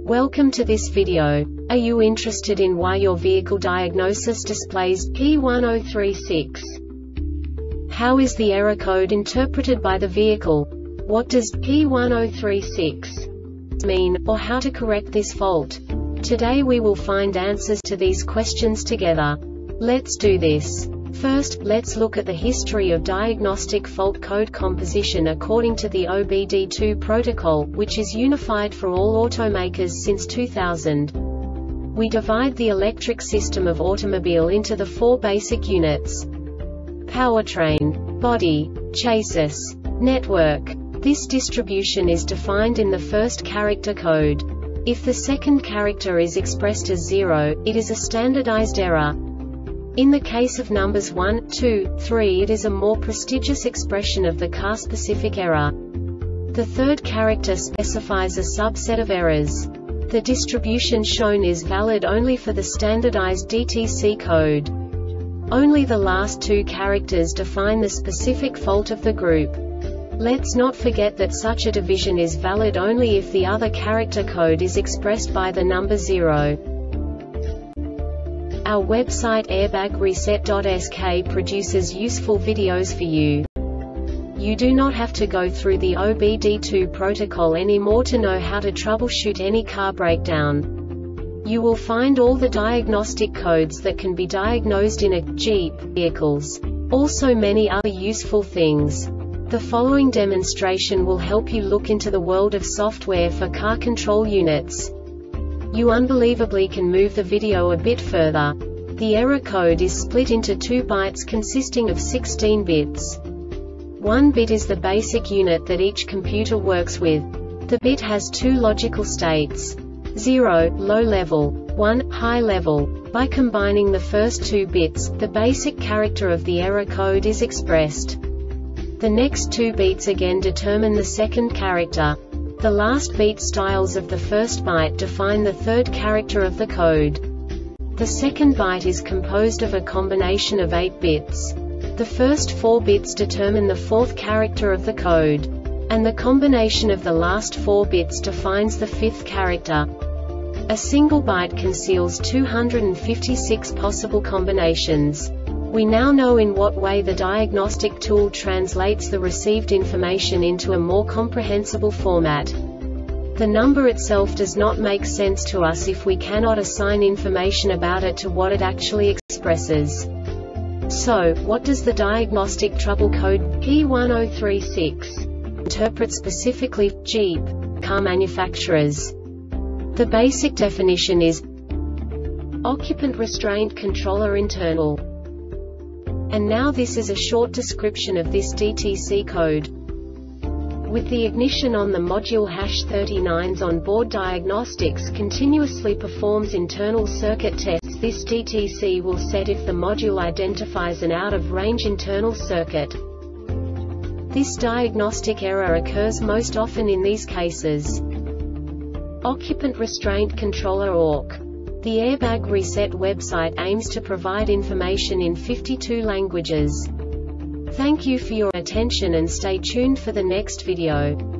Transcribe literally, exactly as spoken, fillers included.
Welcome to this video. Are you interested in why your vehicle diagnosis displays P one zero three six? How is the error code interpreted by the vehicle? What does P one zero three six mean, or how to correct this fault? Today we will find answers to these questions together. Let's do this. First, let's look at the history of diagnostic fault code composition according to the O B D two protocol, which is unified for all automakers since two thousand. We divide the electric system of automobile into the four basic units: powertrain, body, chassis, network. This distribution is defined in the first character code. If the second character is expressed as zero, it is a standardized error. In the case of numbers one, two, three, it is a more prestigious expression of the car-specific error. The third character specifies a subset of errors. The distribution shown is valid only for the standardized D T C code. Only the last two characters define the specific fault of the group. Let's not forget that such a division is valid only if the other character code is expressed by the number zero. Our website airbag reset dot S K produces useful videos for you. You do not have to go through the O B D two protocol anymore to know how to troubleshoot any car breakdown. You will find all the diagnostic codes that can be diagnosed in a Jeep vehicles. Also many other useful things. The following demonstration will help you look into the world of software for car control units. You unbelievably can move the video a bit further. The error code is split into two bytes consisting of sixteen bits. One bit is the basic unit that each computer works with. The bit has two logical states: zero, low level, one, high level. By combining the first two bits, the basic character of the error code is expressed. The next two beats again determine the second character. The last beat styles of the first byte define the third character of the code. The second byte is composed of a combination of eight bits. The first four bits determine the fourth character of the code. And the combination of the last four bits defines the fifth character. A single byte conceals two hundred fifty-six possible combinations. We now know in what way the diagnostic tool translates the received information into a more comprehensible format. The number itself does not make sense to us if we cannot assign information about it to what it actually expresses. So, what does the diagnostic trouble code P one zero three six interpret specifically for Jeep car manufacturers? The basic definition is occupant restraint controller internal. And now this is a short description of this D T C code. With the ignition on, the module hash thirty-nine's onboard diagnostics continuously performs internal circuit tests. This D T C will set if the module identifies an out-of-range internal circuit. This diagnostic error occurs most often in these cases: occupant restraint controller O R C. The Airbag Reset website aims to provide information in fifty-two languages. Thank you for your attention and stay tuned for the next video.